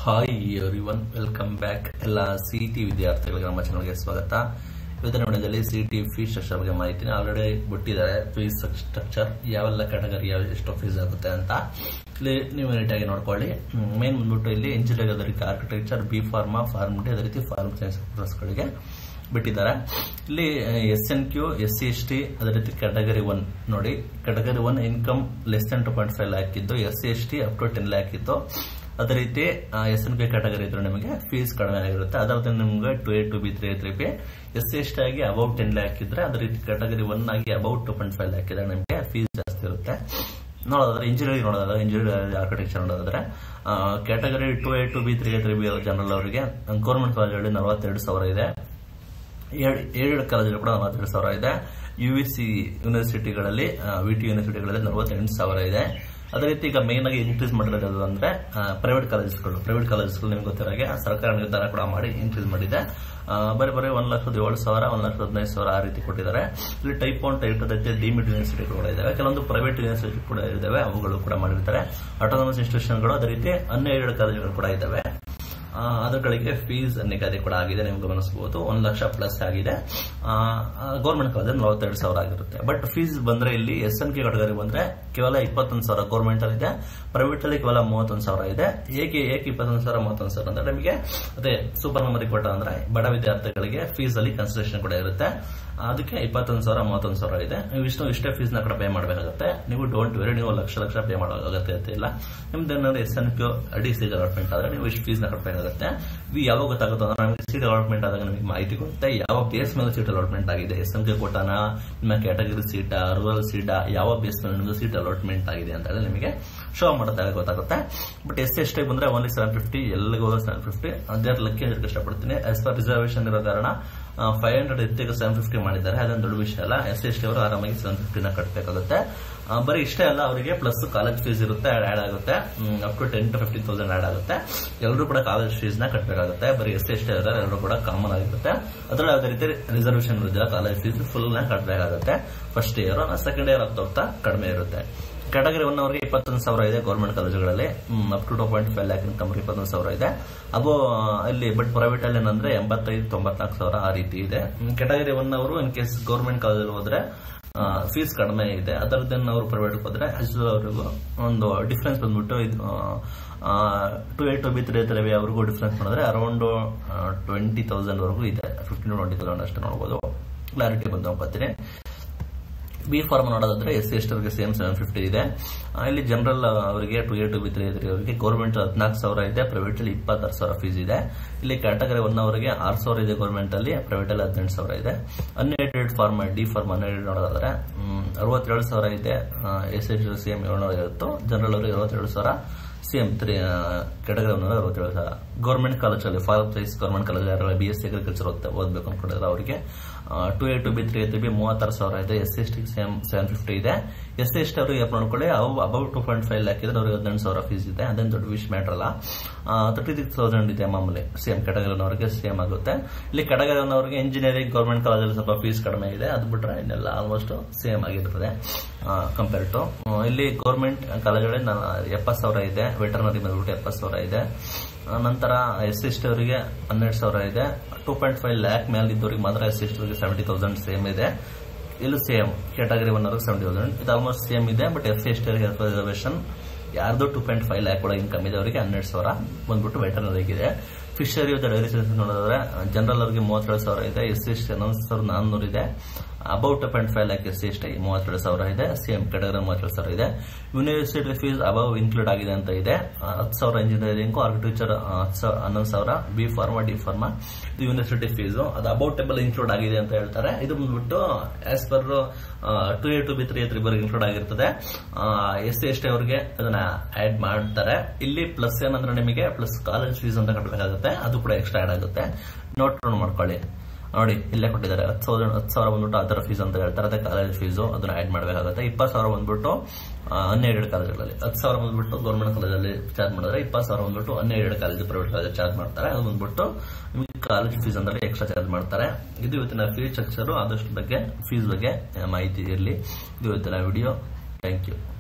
Hi everyone, welcome back. ಎಲ್ಲ CET ವಿದ್ಯಾರ್ಥಿಗಳಿಗೆ ನಮ್ಮ ಚಾನಲ್ಗೆ ಸ್ವಾಗತ. ಇವತ್ತಿನ ವಿಡಿಯೋದಲ್ಲಿ ಸಿಟಿ ಫೀಸ್ ಸ್ಟ್ರಕ್ಚರ್ ಬಗ್ಗೆ ಮಾಹಿತಿನ ಆಲ್ರೆಡಿ ಬಿಟ್ಟಿದ್ದಾರೆ. ಫೀಸ್ ಸ್ಟ್ರಕ್ಚರ್ ಯಾವೆಲ್ಲ ಕ್ಯಾಟಗರಿ ಎಷ್ಟು ಫೀಸ್ ಆಗುತ್ತೆ ಅಂತ ಇಲ್ಲಿ ನೀವು ನೀಟಾಗಿ ನೋಡ್ಕೊಳ್ಳಿ. ಮೇನ್ ಬಂದ್ಬಿಟ್ಟು ಇಲ್ಲಿ ಇಂಜಿನಿಯರಿಂಗ್, ಅದೇ ರೀತಿ architecture, B pharma, pharm D, ಅದೇ ರೀತಿ ಫಾರ್ಮ್ ಸೈನ್ಸ್ ಕೋರ್ಸ್ಗಳಿಗೆ ಬಿಟ್ಟಿದ್ದಾರೆ. ಇಲ್ಲಿ SNQ, SC/ST, ಅದೇ ರೀತಿ ಕ್ಯಾಟಗರಿ 1 ನೋಡಿ. Category 1 income less than 2.5 lakh ಇದ್ದು, SC/ST ಅಪ್ ಟು 10 ಲ್ಯಾಕ್ ಇತ್ತು. ಅದೇ ರೀತಿ SNQ ಕ್ಯಾಟಗರಿ ಇದ್ರೆ ನಿಮಗೆ ಫೀಸ್ ಕಡಿಮೆ ಆಗಿರುತ್ತೆ. ಅದರ ನಿಮ್ಗೆ 2A, 2B, 3A, 3B. SC/ST ಆಗಿ ಅಬೌವ್ 10 ಲ್ಯಾಕ್ ಇದ್ರೆ, ಅದೇ ರೀತಿ ಕ್ಯಾಟಗರಿ 1 ಆಗಿ ಅಬೌವ್ 2.5 ಲ್ಯಾಕ್ ಇದ್ರೆ ನಿಮಗೆ ಫೀಸ್ ಜಾಸ್ತಿ ಇರುತ್ತೆ. ನೋಡೋದಾದ್ರೆ ಇಂಜಿನಿಯರಿಂಗ್ ನೋಡೋದಾದ್ರೆ, ಇಂಜಿನಿಯರಿಂಗ್ ಆರ್ಕಿಟೆಕ್ಚರ್ ನೋಡೋದಾದ್ರೆ category 2A, 2B, 3A, 3B general ಅವರಿಗೆ ಗೌರ್ಮೆಂಟ್ ಕಾಲೇಜಲ್ಲಿ 42,000 ಇದೆ. ಏಳು ಕಾಲೇಜಲ್ಲಿ ಕೂಡ 42,000 ಇದೆ. UVC ಯೂನಿವರ್ಸಿಟಿಗಳಲ್ಲಿ, VT ಯೂನಿವರ್ಸಿಟಿಗಳಲ್ಲಿ 48,000 ಇದೆ. ಅದೇ ರೀತಿ ಈಗ ಮೇನ್ ಆಗಿ ಇನ್ಕ್ರೀಸ್ ಮಾಡಿರೋದು ಅಂದ್ರೆ ಪ್ರೈವೇಟ್ ಕಾಲೇಜಸ್ಗಳು ನಿಮ್ಗೆ ಗೊತ್ತಿರೋ ಸರ್ಕಾರ ನಿರ್ಧಾರ ಕೂಡ ಮಾಡಿ ಇನ್ಕ್ರೀಸ್ ಮಾಡಿದೆ. ಬರೀ 1,07,000, 1,15,000 ಆ ರೀತಿ ಕೊಟ್ಟಿದ್ದಾರೆ. ಇಲ್ಲಿ ಟೈಪ್ 1, ಟೈಪ್ 2 ಡಿಮಿಡ್ ಯೂನಿವರ್ಸಿಟಿ ಕೂಡ ಇದಾವೆ. ಕೆಲವೊಂದು ಪ್ರೈವೇಟ್ ಯೂನಿವರ್ಸಿಟಿ ಕೂಡ ಇದಾವೆ, ಅವುಗಳು ಕೂಡ ಮಾಡಿರ್ತಾರೆ. ಆಟೋನಮಸ್ ಇನ್ಸ್ಟಿಟ್ಯೂಷನ್ಗಳು, ಅದೇ ರೀತಿ 12 ಕಾಲೇಜುಗಳು ಕೂಡ ಇದಾವೆ. ಅದಕ್ಕೆ ಫೀಸ್ ನಿಗದಿ ಕೂಡ ಆಗಿದೆ, ನೀವು ಗಮನಿಸಬಹುದು. 1 ಲಕ್ಷ ಪ್ಲಸ್ ಆಗಿದೆ. ಗೌರ್ಮೆಂಟ್ ಕಾಲೇಜ್ 42,000 ಆಗಿರುತ್ತೆ. ಬಟ್ ಫೀಸ್ ಬಂದ್ರೆ ಇಲ್ಲಿ SNQ ಕ್ಯಾಟಗರಿ ಬಂದ್ರೆ ಕೇವಲ 21,000 ಗೌರ್ಮೆಂಟ್ ಅಲ್ಲಿ ಇದೆ, ಪ್ರೈವೇಟ್ ಅಲ್ಲಿ ಕೇವಲ 31,000 ಇದೆ. ಏಕೆ 21,000, 31,000 ಅಂದ್ರೆ ನಿಮಗೆ ಅದೇ ಸೂಪರ್ ಮೆಮರಿ ಕೋಟಾ ಅಂದ್ರೆ ಬಡ ವಿದ್ಯಾರ್ಥಿಗಳಿಗೆ ಫೀಸ್ ಅಲ್ಲಿ ಕನ್ಸಿಡರೇಷನ್ ಕೂಡ ಇರುತ್ತೆ. ಅದಕ್ಕೆ 21,000, 31,000 ಇದೆ. ನೀವು ಇಷ್ಟೇ ಫೀಸ್ ನ ಕೂಡ ಪೇ ಮಾಡಬೇಕಾಗುತ್ತೆ. ನೀವು ಡೋಂಟ್ ವೆರಿ, ನೀವು ಲಕ್ಷ ಪೇ ಮಾಡೋ ಅಗತ್ಯತೆ ಇಲ್ಲ. ನಿಮ್ದು ಏನಾದ್ರು SNQ DC ಅಲಾಟ್ಮೆಂಟ್ ಆದ್ರೆ ನೀವು ಇಷ್ಟು ಫೀಸ್ ನ ಕಟ್ಟಬೇಕಾಗುತ್ತೆ. ಯಾವಾಗ ಗೊತ್ತಾಗುತ್ತೆ ಅಂದ್ರೆ ನಮಗೆ ಸೀಟ್ ಅಲಾಟ್ಮೆಂಟ್ ಆದಾಗ ನಮಗೆ ಮಾಹಿತಿ ಕೊಡುತ್ತೆ, ಯಾವ ಬೇಸ್ ಮೇಲೆ ಸೀಟ್ ಅಲಾಟ್ಮೆಂಟ್ ಆಗಿದೆ. SNQ ಕೋಟಾನ, ನಿಮ್ಮ ಕ್ಯಾಟಗರಿ ಸೀಟ, ರೂರಲ್ ಸೀಟ, ಯಾವ ಬೇಸ್ ಮೇಲೆ ನಿಮಗೆ ಸೀಟ್ ಅಲಾಟ್ಮೆಂಟ್ ಆಗಿದೆ ಅಂತ ಹೇಳಿ ನಿಮಗೆ ಶೋ ಮಾಡೋದಾಗ ಗೊತ್ತಾಗುತ್ತೆ. ಬಟ್ SC/ST ಬಂದ್ರೆ ಓನ್ಲಿ 750, ಎಲ್ಲಿಗೆ 750. ಅದೇ ಲಕ್ಕಿ ಅಂತ ಇಷ್ಟಪಡ್ತೀನಿ. ಆಸ್ ಪರ್ ರಿಸರ್ವೇಶನ್ ಇರೋ ಕಾರಣ 500 ಎತ್ತಿಗೆ 750 ಮಾಡಿದ್ದಾರೆ. ಅದೊಂದು ದೊಡ್ಡ ವಿಷಯ ಅಲ್ಲ. SC/ST ಅವರು ಆರಾಮಾಗಿ 750 ಕಟ್ಟಬೇಕಾಗುತ್ತೆ. ಬರೀ ಇಷ್ಟೇ ಅಲ್ಲ, ಅವರಿಗೆ ಪ್ಲಸ್ ಕಾಲೇಜ್ ಫೀಸ್ ಇರುತ್ತೆ, ಆಡ್ ಆಗುತ್ತೆ. ಅಪ್ ಟು 10,000 to 15,000 ಆಡ್ ಆಗುತ್ತೆ. ಎಲ್ಲರೂ ಕೂಡ ಕಾಲೇಜ್ ಫೀಸ್ ನ ಕಟ್ಟಬೇಕಾಗುತ್ತೆ. ಬರೀ SC/ST ಎಲ್ಲರೂ ಕೂಡ ಕಾಮನ್ ಆಗಿರುತ್ತೆ. ಅದರಲ್ಲಿ ಯಾವುದೇ ರೀತಿ ರಿಸರ್ವೇಶನ್ ಇರೋದಿಲ್ಲ. ಕಾಲೇಜ್ ಫೀಸ್ ಫುಲ್ ನ ಕಟ್ಟಬೇಕಾಗುತ್ತೆ. ಫಸ್ಟ್ ಇಯರ್, ಸೆಕೆಂಡ್ ಇಯರ್ ಹೋಗ್ತಾ ಕಡಿಮೆ ಇರುತ್ತೆ. ಕ್ಯಾಟಗರಿ 1 ಅವರಿಗೆ 21,000 ಇದೆ ಗೌರ್ಮೆಂಟ್ ಕಾಲೇಜುಗಳಲ್ಲಿ. ಅಪ್ ಟು 2.5 ಲ್ಯಾಕ್ ಇನ್ಕಮ್ 21,000 ಇದೆ. ಅಬೋ ಇಲ್ಲಿ ಬಟ್ ಪ್ರೈವೇಟ್ ಅಲ್ಲಿ ಏನಂದ್ರೆ 85,000-94,000 ಆ ರೀತಿ ಇದೆ. ಕ್ಯಾಟಗರಿ 1 ಅವರು ಇನ್ ಕೇಸ್ ಗೌರ್ಮೆಂಟ್ ಕಾಲೇಜಲ್ಲಿ ಹೋದ್ರೆ ಫೀಸ್ ಕಡಿಮೆ ಇದೆ. ಅದರದನ್ನ ಅವರು ಪ್ರೈವೇಟ್ ಹೋದ್ರೆ ಅವರಿಗೂ ಒಂದು ಡಿಫ್ರೆನ್ಸ್ ಬಂದ್ಬಿಟ್ಟು 2A, 2B, 3A ಅವ್ರಿಗೂ ಡಿಫ್ರೆನ್ಸ್ ಮಾಡಿದ್ರೆ ಅರೌಂಡ್ 20,000 ವರೆಗೂ ಇದೆ. 15,000 to 20,000 ಅಷ್ಟೇ ನೋಡಬಹುದು. ಕ್ಲಾರಿಟಿ ಬಂದು ಹೋಗ್ತೀನಿ. ಬಿ ಫಾರ್ಮ್ ನೋಡೋದಾದ್ರೆ SC/ST ಅವರಿಗೆ ಸೇಮ್ 750 ಇದೆ. ಇಲ್ಲಿ ಜನರಲ್ ಅವರಿಗೆ 2A, 2B, 3A ಅವರಿಗೆ ಗೌರ್ಮೆಂಟ್ 14,000 ಇದೆ, ಪ್ರೈವೇಟ್ ಅಲ್ಲಿ 26,000 ಫೀಸ್ ಇದೆ. ಇಲ್ಲಿ ಕ್ಯಾಟಗರಿ 1 ಅವರಿಗೆ 6,000 ಇದೆ ಗೌರ್ಮೆಂಟ್ ಅಲ್ಲಿ, ಪ್ರೈವೇಟ್ ಅಲ್ಲಿ 18,000 ಇದೆ. Unaided pharm, D pharm unaided ನೋಡೋದಾದ್ರೆ 67,000 ಇದೆ. SC/ST ಸೇಮ್ 750, ಜನರಲ್ ಅವರಿಗೆ 67,000, ಸೇಮ್ ಕ್ಯಾಟಗರಿ 1 67,000. ಗೌರ್ಮೆಂಟ್ ಕಾಲೇಜಲ್ಲಿ ಫಾರ್ಮ್ ಸೈನ್ಸ್ ಗೌರ್ಮೆಂಟ್ ಕಾಲೇಜ್ ಯಾರು BSc ಅಗ್ರಿಕಲ್ಚರ್ ಓದಬೇಕು ಅನ್ಕೊಂಡಿದ್ರೆ ಅವರಿಗೆ 2A, 2B, 3A, 3B 36,000 ಇದೆ. SC/ST ಸೇಮ್ 750 ಇದೆ. SC/ST ಅವರಿಗೆ ನೋಡ್ಕೊಳ್ಳಿ, ಅಬೌವ್ 2.5 ಲ್ಯಾಕ್ ಇದೆ, ಅವ್ರಿಗೆ 18,000 ಫೀಸ್ ಇದೆ. ಅದೇನು ದೊಡ್ಡ ವಿಷಯ ಮ್ಯಾಟರ್ ಅಲ್ಲ. 36,000 ಇದೆ ಮಾಮೂಲಿ. ಸೇಮ್ ಕ್ಯಾಟಗರಿ ಅವರಿಗೆ ಸೇಮ್ ಆಗುತ್ತೆ. ಇಲ್ಲಿ ಕ್ಯಾಟಗರಿ ಅವರಿಗೆ ಇಂಜಿನಿಯರಿಂಗ್ ಗೌರ್ಮೆಂಟ್ ಕಾಲೇಜಲ್ಲಿ ಸ್ವಲ್ಪ ಫೀಸ್ ಕಡಿಮೆ ಇದೆ. ಅದು ಬಿಟ್ರೆ ಇನ್ನೆಲ್ಲ ಆಲ್ಮೋಸ್ಟ್ ಸೇಮ್ ಆಗಿರ್ತದೆ ಕಂಪೇರ್ ಟು. ಇಲ್ಲಿ ಗೌರ್ಮೆಂಟ್ ಕಾಲೇಜಲ್ಲಿ 70,000 ಇದೆ. ವೆಟರ್ನರಿ ಬಂದ್ಬಿಟ್ಟು 70,000 ಇದೆ. ನಂತರ SC/ST ಅವರಿಗೆ 12,000 ಇದೆ. 2.5 ಲ್ಯಾಕ್ ಮೇಲೆ ಇದ್ದವರಿಗೆ ಮಾತ್ರ SC/ST ಅವರಿಗೆ 70,000 ಸೇಮ್ ಇದೆ. ಇಲ್ಲೂ ಸೇಮ್ ಕ್ಯಾಟಗರಿ 1 ಅವರಿಗೆ 70,000 ಇದು ಆಲ್ಮೋಸ್ಟ್ ಸೇಮ್ ಇದೆ. ಬಟ್ SC/ST ಅವರಿಗೆ ರಿಸರ್ವೇಶನ್ ಯಾರ್ದು 2.5 ಲ್ಯಾಕ್ ಒಳಗೆ ಇನ್ಕಮ್ ಇದೆ ಅವರಿಗೆ 12,000 ಬಂದ್ಬಿಟ್ಟು ವೆಟರ್ನರಿಗೆ ಇದೆ. ಫಿಶರಿ ವಿತ್ ಡೈರಿ ಸೈನ್ಸ್ ನೋಡಿದ್ರೆ ಜನರಲ್ ಅವರಿಗೆ 37,000 ಇದೆ. SC/ST 11,400 ಇದೆ. ಅಬೌವ್ 2.5 ಲ್ಯಾಕ್ SC/ST 32,000 ಇದೆ. ಸೇಮ್ ಕ್ಯಾಟಗರಿ 32,000 ಇದೆ. ಯೂನಿವರ್ಸಿಟಿ ಫೀಸ್ ಅಬೌವ್ ಇನ್ಕ್ಲೂಡ್ ಆಗಿದೆ ಅಂತ ಇದೆ. 10,000 engineering, architecture 11,000, B pharma, D pharma ಇದು ಯೂನಿವರ್ಸಿಟಿ ಫೀಸ್. ಅದು ಅಬೌವ್ ಟೇಬಲ್ ಇನ್ಕ್ಲೂಡ್ ಆಗಿದೆ ಅಂತ ಹೇಳ್ತಾರೆ. ಇದು ಬಂದ್ಬಿಟ್ಟು as per 2A, 2B, 3A, 3B include ಆಗಿರ್ತದೆ. SC/ST ಅವರಿಗೆ ಅದನ್ನ ಆಡ್ ಮಾಡ್ತಾರೆ. ಇಲ್ಲಿ ಪ್ಲಸ್ ಏನಂದ್ರೆ ನಿಮಗೆ ಪ್ಲಸ್ ಕಾಲೇಜ್ ಫೀಸ್ ಅಂತ ಕಟ್ಟಬೇಕಾಗುತ್ತೆ, ಅದು ಕೂಡ ಎಕ್ಸ್ಟ್ರಾ ಆಡ್ ಆಗುತ್ತೆ. ನೋಟ್ ಮಾಡ್ಕೊಳ್ಳಿ. ನೋಡಿ ಇಲ್ಲೇ ಕೊಟ್ಟಿದ್ದಾರೆ 10,000 ಬಂದ್ಬಿಟ್ಟು ಅದರ ಫೀಸ್ ಅಂತ ಹೇಳ್ತಾರೆ. ಅದೇ ಕಾಲೇಜ್ ಫೀಸು ಅದನ್ನ ಆಡ್ ಮಾಡಬೇಕಾಗುತ್ತೆ. 20,000 ಬಂದ್ಬಿಟ್ಟು 12 ಕಾಲೇಜುಗಳಲ್ಲಿ, 10,000 ಬಂದ್ಬಿಟ್ಟು ಗೌರ್ಮೆಂಟ್ ಕಾಲೇಜಲ್ಲಿ ಚಾರ್ಜ್ ಮಾಡಿದ್ರೆ, 20,000 ಬಂದ್ಬಿಟ್ಟು 12 ಕಾಲೇಜ್ ಪ್ರೈವೇಟ್ ಕಾಲೇಜ್ ಚಾರ್ಜ್ ಮಾಡ್ತಾರೆ. ಅದು ಬಂದ್ಬಿಟ್ಟು ನಿಮಗೆ ಕಾಲೇಜ್ ಫೀಸ್ ಅಂದ್ರೆ ಎಕ್ಸ್ಟ್ರಾ ಚಾರ್ಜ್ ಮಾಡ್ತಾರೆ. ಇದು ಇವತ್ತಿನ ಫೀಸ್ ಸ್ಟ್ರಕ್ಚರ್. ಆದಷ್ಟು ಬಗ್ಗೆ ಫೀಸ್ ಬಗ್ಗೆ ಮಾಹಿತಿ ಇರಲಿ. ಇದು ಇವತ್ತಿನ ವಿಡಿಯೋ. Thank you.